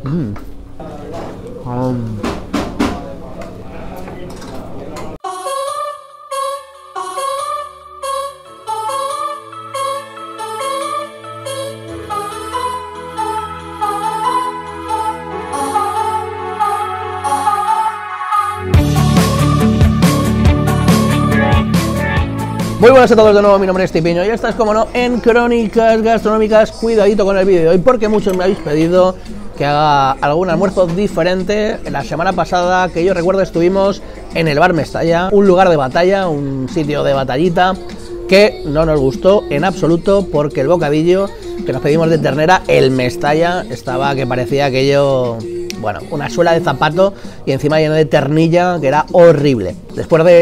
Mm. Muy buenas a todos de nuevo, mi nombre es Tipiño y estás, como no, en Crónicas Gastronómicas. Cuidadito con el vídeo de hoy porque muchos me habéis pedido que haga algún almuerzo diferente. La semana pasada, que yo recuerdo, estuvimos en el Bar Mestalla, un lugar de batalla, un sitio de batallita que no nos gustó en absoluto porque el bocadillo que nos pedimos de ternera, el Mestalla, estaba que parecía aquello... bueno, una suela de zapato y encima lleno de ternilla, que era horrible. Después de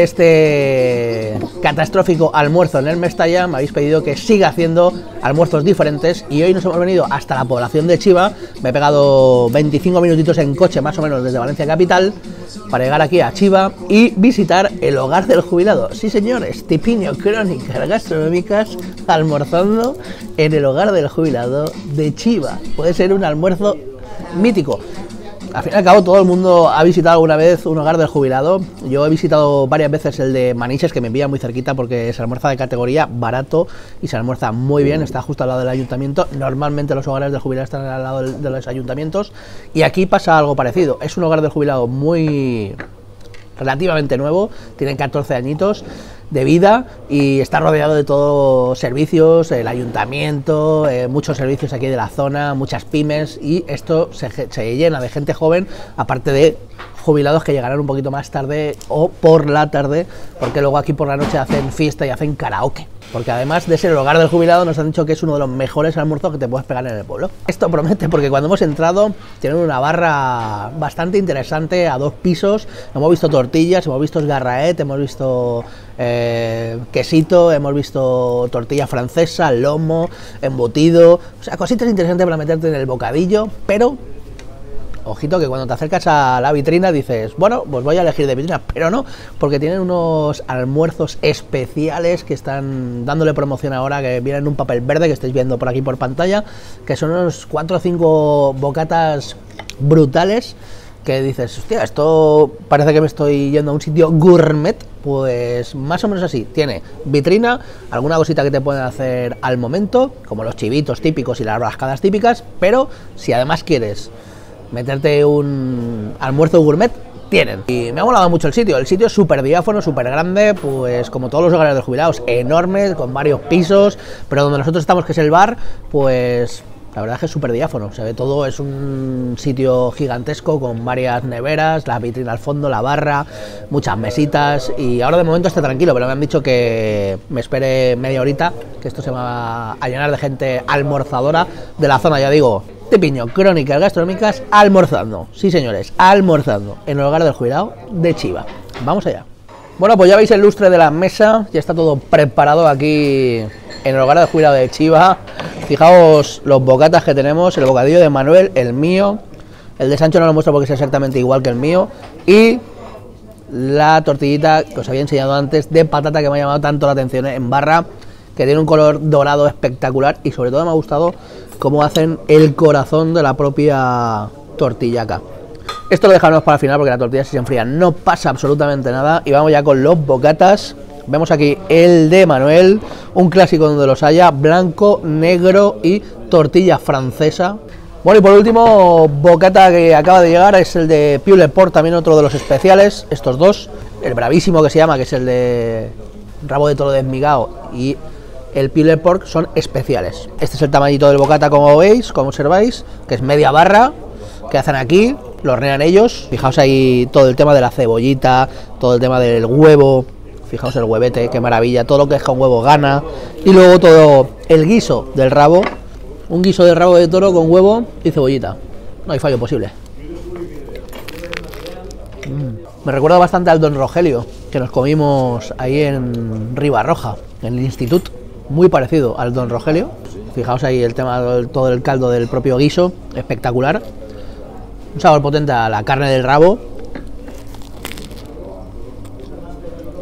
este catastrófico almuerzo en el Mestalla, me habéis pedido que siga haciendo almuerzos diferentes y hoy nos hemos venido hasta la población de Chiva. Me he pegado 25 minutitos en coche, más o menos, desde Valencia capital, para llegar aquí a Chiva y visitar el hogar del jubilado. Sí, señores, Tipiño, Crónicas Gastronómicas, almorzando en el hogar del jubilado de Chiva. Puede ser un almuerzo mítico. Al fin y al cabo, todo el mundo ha visitado alguna vez un hogar del jubilado. Yo he visitado varias veces el de Manises, que me pilla muy cerquita porque se almuerza de categoría, barato y se almuerza muy bien. Está justo al lado del ayuntamiento. Normalmente los hogares del jubilado están al lado de los ayuntamientos y aquí pasa algo parecido. Es un hogar del jubilado relativamente nuevo, tienen 14 añitos de vida y está rodeado de todos servicios, el ayuntamiento, muchos servicios aquí de la zona, muchas pymes, y esto se llena de gente joven, aparte de jubilados que llegarán un poquito más tarde o por la tarde, porque luego aquí por la noche hacen fiesta y hacen karaoke. Porque además de ser el hogar del jubilado, nos han dicho que es uno de los mejores almuerzos que te puedes pegar en el pueblo. Esto promete, porque cuando hemos entrado tienen una barra bastante interesante a 2 pisos. Hemos visto tortillas, hemos visto esgarraet, hemos visto quesito, hemos visto tortilla francesa, lomo, embutido, o sea, cositas interesantes para meterte en el bocadillo, pero... ojito que cuando te acercas a la vitrina dices, bueno, pues voy a elegir de vitrina, pero no, porque tienen unos almuerzos especiales que están dándole promoción ahora, que vienen en un papel verde que estáis viendo por aquí por pantalla, que son unos 4 o 5 bocatas brutales, que dices, hostia, esto parece que me estoy yendo a un sitio gourmet. Pues más o menos así, tiene vitrina, alguna cosita que te pueden hacer al momento, como los chivitos típicos y las rascadas típicas, pero si además quieres meterte un almuerzo gourmet, tienen. Y me ha molado mucho el sitio es súper diáfano, súper grande, pues como todos los hogares de jubilados, enorme, con varios pisos, pero donde nosotros estamos, que es el bar, pues la verdad es que es súper diáfano, se ve todo, es un sitio gigantesco con varias neveras, la vitrina al fondo, la barra, muchas mesitas, y ahora de momento está tranquilo, pero me han dicho que me espere media horita, que esto se va a llenar de gente almorzadora de la zona, ya digo. Tipiño, Crónicas Gastronómicas, almorzando. Sí, señores, almorzando en el hogar del jubilado de Chiva. Vamos allá. Bueno, pues ya veis el lustre de la mesa, ya está todo preparado aquí en el hogar del jubilado de Chiva. Fijaos los bocatas que tenemos, el bocadillo de Manuel, el mío, el de Sancho no lo muestro porque es exactamente igual que el mío, y la tortillita que os había enseñado antes de patata, que me ha llamado tanto la atención en barra, que tiene un color dorado espectacular, y sobre todo me ha gustado cómo hacen el corazón de la propia tortilla acá. Esto lo dejamos para el final porque la tortilla, si se enfría, no pasa absolutamente nada. Y vamos ya con los bocatas. Vemos aquí el de Manuel, un clásico donde los haya, blanco, negro y tortilla francesa. Bueno, y por último, bocata que acaba de llegar, es el de Piu Le Porc, también otro de los especiales, estos dos. El bravísimo, que se llama, que es el de rabo de toro desmigado, y el Piu Le Porc son especiales. Este es el tamañito del bocata, como veis, como observáis, que es media barra, que hacen aquí, lo hornean ellos. Fijaos ahí todo el tema de la cebollita, todo el tema del huevo, fijaos el huevete, qué maravilla, todo lo que es con huevo gana. Y luego todo el guiso del rabo, un guiso de rabo de toro con huevo y cebollita. No hay fallo posible. Me recuerda bastante al Don Rogelio, que nos comimos ahí en Ribarroja, en el instituto. Muy parecido al Don Rogelio. Fijaos ahí el tema, todo el caldo del propio guiso, espectacular. Un sabor potente a la carne del rabo.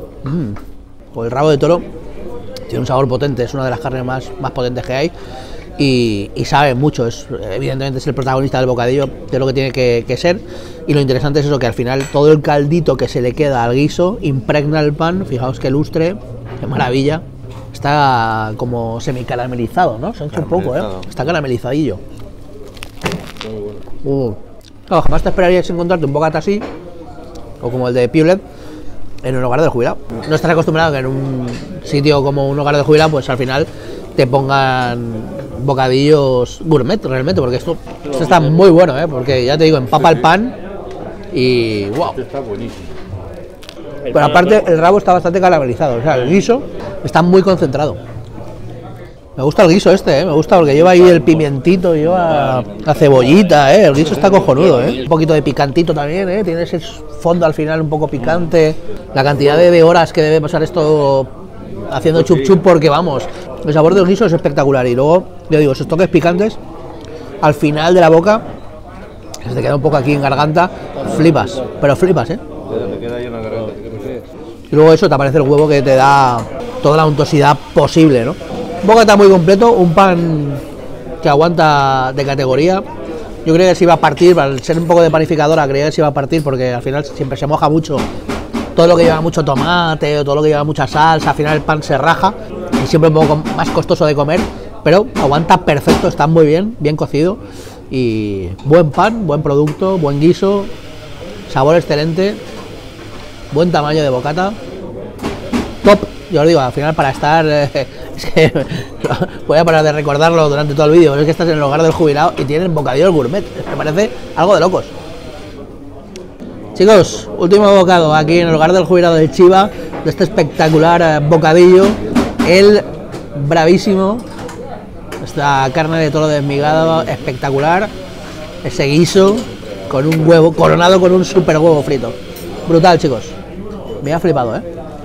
Pues el rabo de toro tiene un sabor potente, es una de las carnes más potentes que hay. y sabe mucho. Evidentemente es el protagonista del bocadillo, de lo que tiene que ser. Y lo interesante es eso, que al final todo el caldito que se le queda al guiso impregna el pan. Fijaos qué lustre, qué maravilla. Está como semicaramelizado, ¿no? Se ha hecho un poco, ¿eh? Está caramelizadillo. Muy bueno. Claro, jamás te esperarías encontrarte un bocata así, o como el de Piolet, en un hogar del jubilado. No estás acostumbrado a que en un sitio como un hogar del jubilado, pues al final te pongan bocadillos gourmet realmente, porque esto está muy bueno, ¿eh? Porque ya te digo, empapa el pan y wow. Está buenísimo. Pero aparte el rabo está bastante caramelizado, o sea, el guiso está muy concentrado. Me gusta el guiso este, me gusta porque lleva ahí el pimientito, lleva la cebollita, el guiso está cojonudo, un poquito de picantito también, tiene ese fondo al final un poco picante. La cantidad de horas que debe pasar esto haciendo chup chup, porque vamos, el sabor del guiso es espectacular. Y luego, yo digo, esos toques picantes al final de la boca, se te queda un poco aquí en garganta, flipas, pero flipas, Te queda ahí en la garganta. Y luego eso, te aparece el huevo que te da toda la untuosidad posible, ¿no? Un bocata muy completo, un pan que aguanta de categoría. Yo creía que se iba a partir, al ser un poco de panificadora, creía que se iba a partir porque al final siempre se moja mucho. Todo lo que lleva mucho tomate o todo lo que lleva mucha salsa, al final el pan se raja y siempre un poco más costoso de comer, pero aguanta perfecto, está muy bien, bien cocido y buen pan, buen producto, buen guiso, sabor excelente, buen tamaño de bocata, top. Yo os digo, al final para estar, es que voy a parar de recordarlo durante todo el vídeo, es que estás en el hogar del jubilado y tienen bocadillo gourmet, me parece algo de locos. Chicos, último bocado aquí en el hogar del jubilado de Chiva, de este espectacular bocadillo, el bravísimo, esta carne de toro desmigado espectacular, ese guiso con un huevo, coronado con un super huevo frito, brutal chicos, me ha flipado,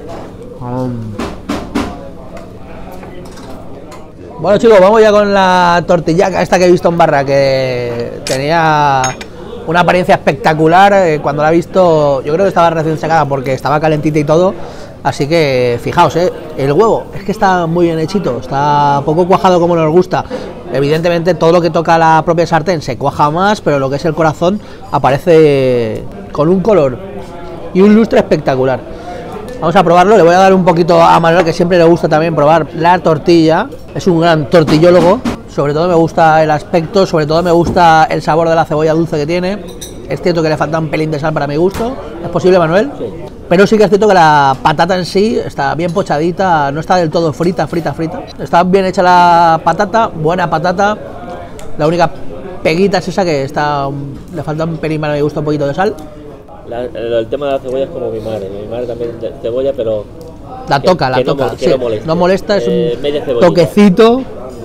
Bueno chicos, vamos ya con la tortillaca esta que he visto en barra, que tenía una apariencia espectacular. Cuando la he visto, yo creo que estaba recién sacada porque estaba calentita y todo, así que fijaos, el huevo es que está muy bien hechito, está poco cuajado como nos gusta. Evidentemente todo lo que toca la propia sartén se cuaja más, pero lo que es el corazón aparece con un color y un lustre espectacular. Vamos a probarlo, le voy a dar un poquito a Manuel, que siempre le gusta también probar la tortilla, es un gran tortillólogo, sobre todo me gusta el aspecto, sobre todo me gusta el sabor de la cebolla dulce que tiene. Es cierto que le falta un pelín de sal para mi gusto, ¿es posible, Manuel? Sí. Pero sí que es cierto que la patata en sí está bien pochadita, no está del todo frita. Está bien hecha la patata, buena patata, la única peguita es esa que le falta un pelín para mi gusto, un poquito de sal. El tema de la cebolla es como mi madre también de cebolla, pero la toca, sí, no molesta, es un toquecito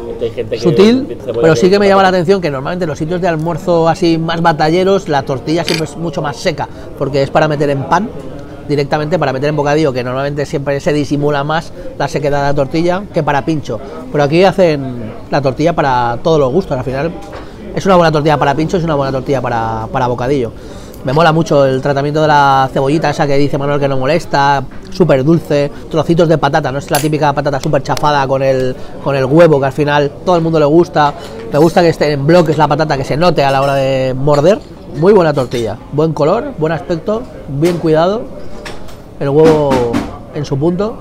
sutil, pero sí que me llama la atención que normalmente en los sitios de almuerzo así más batalleros la tortilla siempre es mucho más seca, porque es para meter en pan directamente, para meter en bocadillo, que normalmente siempre se disimula más la sequedad de la tortilla que para pincho, pero aquí hacen la tortilla para todos los gustos. Al final es una buena tortilla para pincho, es una buena tortilla para bocadillo. Me mola mucho el tratamiento de la cebollita esa que dice Manuel que no molesta, súper dulce, trocitos de patata, no es la típica patata súper chafada con el huevo, que al final todo el mundo le gusta. Me gusta que esté en bloques la patata, que se note a la hora de morder. Muy buena tortilla, buen color, buen aspecto, bien cuidado, el huevo en su punto.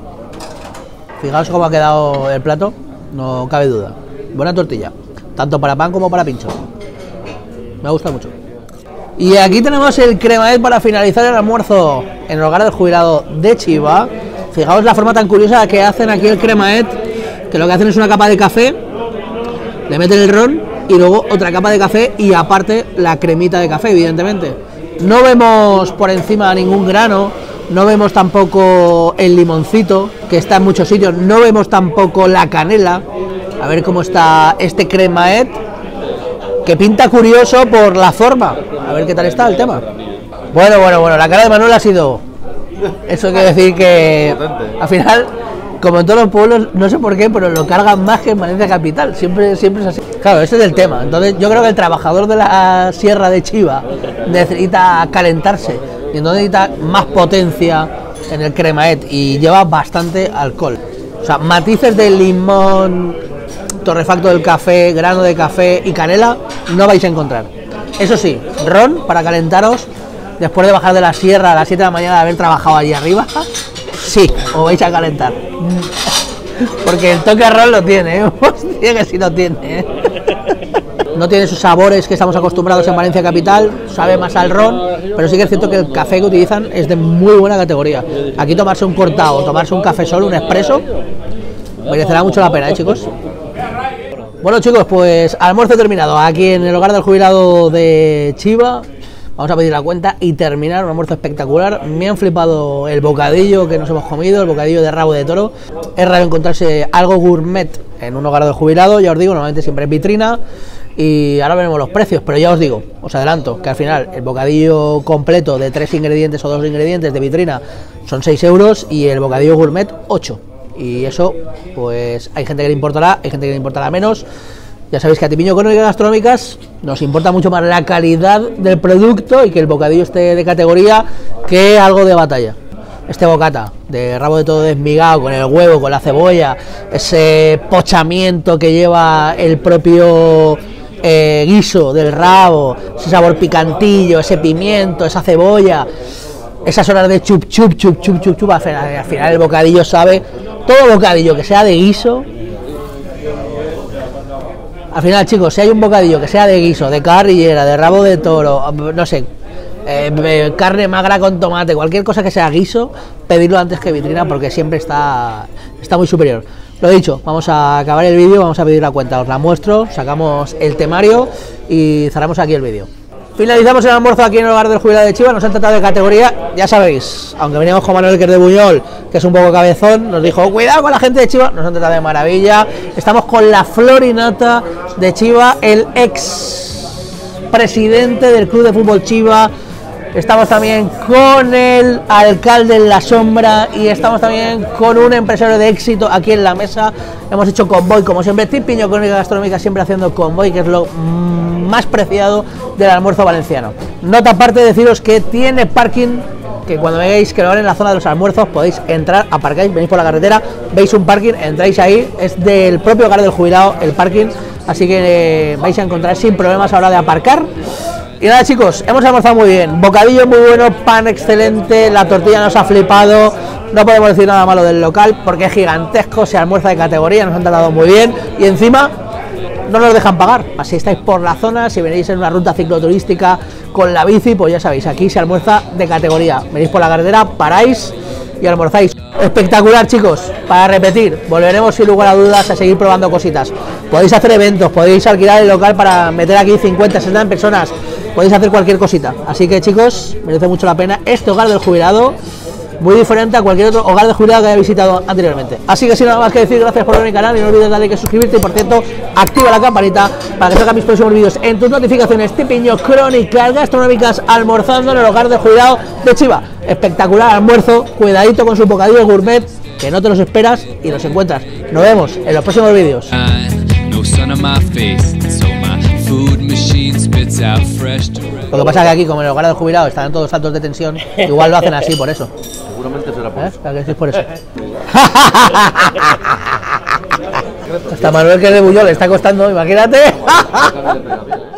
Fijaos cómo ha quedado el plato, no cabe duda. Buena tortilla, tanto para pan como para pincho. Me gusta mucho. Y aquí tenemos el cremaet para finalizar el almuerzo en el hogar del jubilado de Chiva. Fijaos la forma tan curiosa que hacen aquí el cremaet, que lo que hacen es una capa de café, le meten el ron y luego otra capa de café y aparte la cremita de café, evidentemente. No vemos por encima ningún grano, no vemos tampoco el limoncito, que está en muchos sitios, no vemos tampoco la canela. A ver cómo está este cremaet, que pinta curioso por la forma. A ver qué tal está el tema. Bueno, la cara de Manuel ha sido... Eso quiere decir que al final, como en todos los pueblos, no sé por qué, pero lo cargan más que en Valencia capital. Siempre es así. Claro, ese es el tema. Entonces yo creo que el trabajador de la sierra de Chiva necesita calentarse y entonces necesita más potencia en el cremaet y lleva bastante alcohol. O sea, matices de limón, torrefacto del café, grano de café y canela no vais a encontrar. Eso sí, ron para calentaros después de bajar de la sierra a las 7 de la mañana de haber trabajado allí arriba. Sí, os vais a calentar. Porque el toque ron lo tiene, ¿eh? Hostia que sí lo tiene, ¿eh? No tiene esos sabores que estamos acostumbrados en Valencia capital, sabe más al ron, pero sí que es cierto que el café que utilizan es de muy buena categoría. Aquí tomarse un cortado, tomarse un café solo, un expreso, merecerá mucho la pena, ¿eh, chicos? Bueno, chicos, pues almuerzo terminado aquí en el hogar del jubilado de Chiva. Vamos a pedir la cuenta y terminar un almuerzo espectacular. Me han flipado el bocadillo que nos hemos comido, el bocadillo de rabo de toro. Es raro encontrarse algo gourmet en un hogar del jubilado, ya os digo, normalmente siempre es vitrina. Y ahora veremos los precios, pero ya os digo, os adelanto que al final el bocadillo completo de 3 ingredientes o 2 ingredientes de vitrina son 6 euros y el bocadillo gourmet 8. Y eso, pues hay gente que le importará, hay gente que le importará menos. Ya sabéis que a Tipiño Crónicas Gastronómicas nos importa mucho más la calidad del producto y que el bocadillo esté de categoría que algo de batalla. Este bocata de rabo de todo desmigado, con el huevo, con la cebolla, ese pochamiento que lleva el propio guiso del rabo, ese sabor picantillo, ese pimiento, esa cebolla, esas horas de chup chup chup chup chup chup, al final el bocadillo sabe, todo bocadillo que sea de guiso, al final, chicos, si hay un bocadillo que sea de guiso, de carrillera, de rabo de toro, no sé, carne magra con tomate, cualquier cosa que sea guiso, pedirlo antes que vitrina porque siempre está muy superior. Lo dicho, vamos a acabar el vídeo, vamos a pedir la cuenta, os la muestro, sacamos el temario y cerramos aquí el vídeo. Finalizamos el almuerzo aquí en el hogar del jubilado de Chiva, nos han tratado de categoría, ya sabéis, aunque veníamos con Manuel que es de Buñol, que es un poco cabezón, nos dijo, cuidado con la gente de Chiva, nos han tratado de maravilla, estamos con la florinata de Chiva, el ex presidente del Club de Fútbol Chiva, estamos también con el alcalde en la sombra y estamos también con un empresario de éxito aquí en la mesa. Hemos hecho convoy, como siempre, Tipiño Crónicas Gastronómicas siempre haciendo convoy, que es lo más preciado del almuerzo valenciano. Nota aparte, deciros que tiene parking, que cuando veáis que lo hagan en la zona de los almuerzos podéis entrar, aparcáis, venís por la carretera, veis un parking, entráis ahí, es del propio hogar del jubilado el parking, así que vais a encontrar sin problemas a la hora de aparcar. Y nada, chicos, hemos almorzado muy bien, bocadillo muy bueno, pan excelente, la tortilla nos ha flipado, no podemos decir nada malo del local porque es gigantesco, se almuerza de categoría, nos han tratado muy bien y encima no nos dejan pagar, así estáis por la zona, si venís en una ruta cicloturística con la bici, pues ya sabéis, aquí se almuerza de categoría, venís por la carretera, paráis y almorzáis. Espectacular, chicos, para repetir, volveremos sin lugar a dudas a seguir probando cositas, podéis hacer eventos, podéis alquilar el local para meter aquí 50, 60 personas, podéis hacer cualquier cosita, así que chicos, merece mucho la pena este hogar del jubilado, muy diferente a cualquier otro hogar de jubilado que haya visitado anteriormente. Así que sin nada más que decir, gracias por ver mi canal y no olvides darle like y suscribirte y por cierto, activa la campanita para que salgan mis próximos vídeos en tus notificaciones. Tipiño Crónicas Gastronómicas almorzando en el hogar del jubilado de Chiva. Espectacular almuerzo, cuidadito con su bocadillo gourmet, que no te los esperas y los encuentras. Nos vemos en los próximos vídeos. Lo que pasa es que aquí, como en el hogar del jubilado están todos altos de tensión, igual lo hacen así por eso. Seguramente será por eso. ¿Que es por eso? Hasta Manuel que es de Buñol le está costando, imagínate.